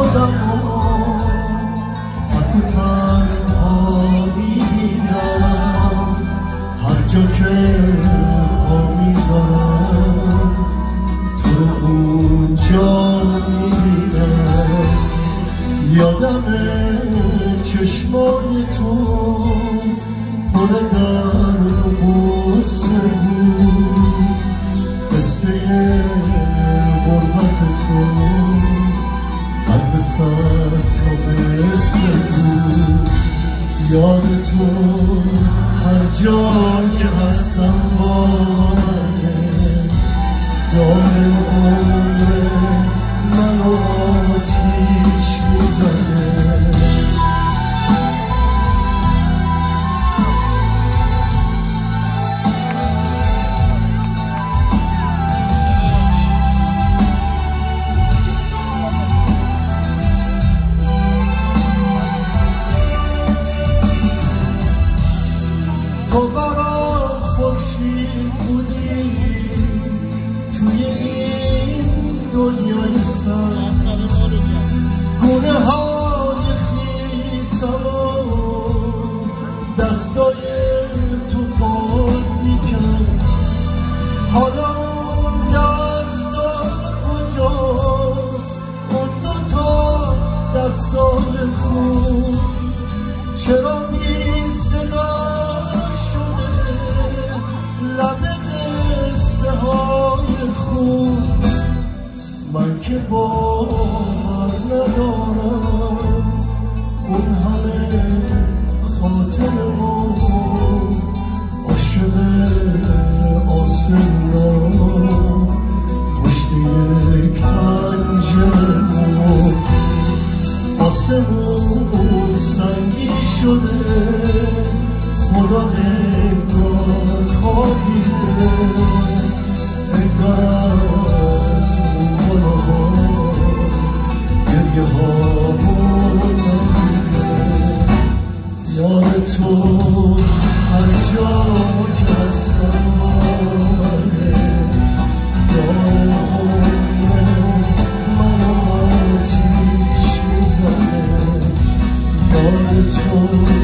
خودم تک و تنها میبینم، هر جا که پا میذارم تو اونجا میبینم. یادمه چشمای تو پر درد و غصه بود، قصه غربت تو قلب صد تا قصه بود. یاد تو هر جا که هستم با منه، دار عمر منو آتیش میزنه. تو برام خورشید بودی توی این دنیای سر، گونه های خیسم و دستای تو پاک میکرد. حالا اون دستا کجاست، اون دوتا دستای خون چرا بی صدا لب قصه های خوب؟ من که باور ندارم اون همه خاطرمو عاشق آسمونا پشت یک پنجره‌مو. آسمون سنگی شده، خدا انگار خوابیده، انگار از اون بالاها گریه ها بردیده. یاد تو هر جا که هستم آمده، دار عمر منو آتیش میزنه. یاد تو